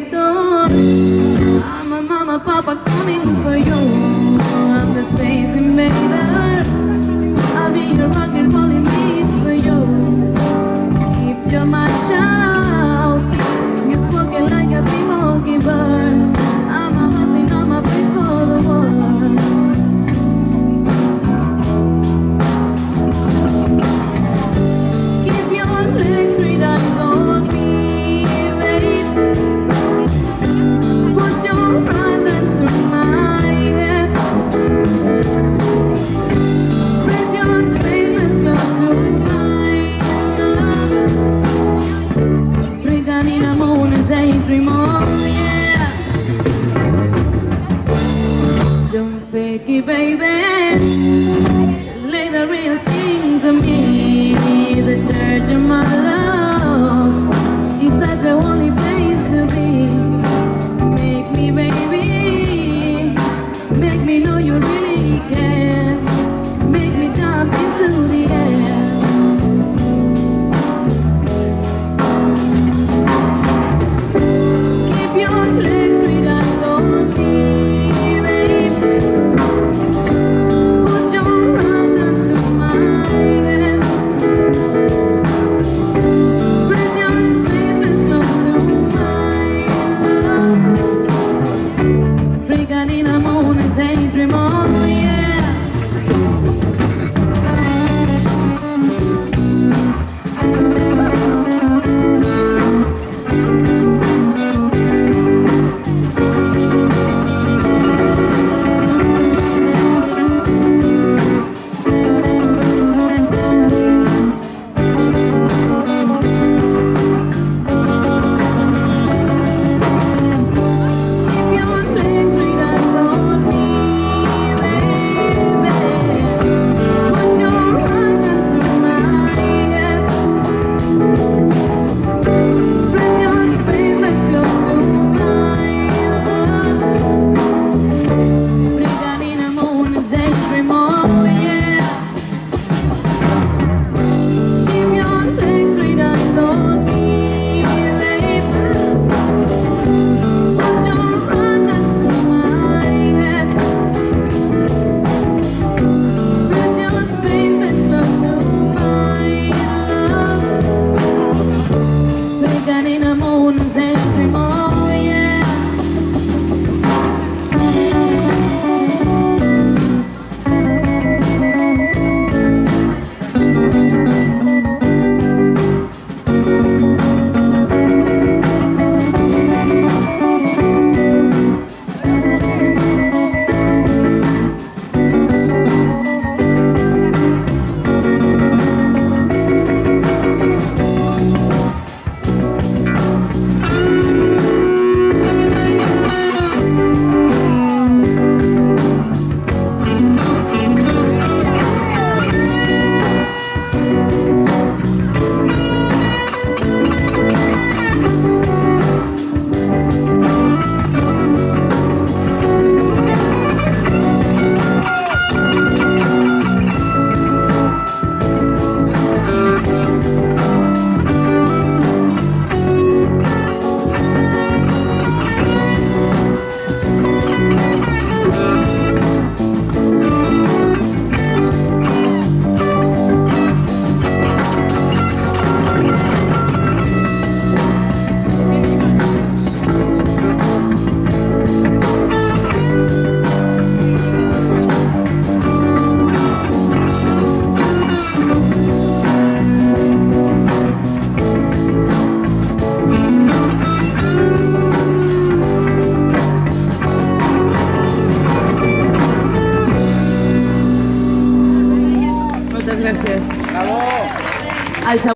return. Mama, mama, papa coming for you. I'm the space invader. I'll be the rock and rolling beats for you. Keep your mouth shut. You're spoken like a big mockingbird. I'm a hustling on my place for the world. Keep your electric eyes on me, babe. Put your hand through my head. Press your space close to mine. Freak down in the moon as they dream on, yeah. Don't fake it, baby. Lay the real things on me. The church of my love. It's such a holy place to be. Make me, baby. Make me know you really care. Make me jump into the air. Keep your electric eyes on me, babe. Put your hand into my head. Press your sleepless close to mine. Freak out in the moon and say dream on, yeah. Gràcies. Bravo.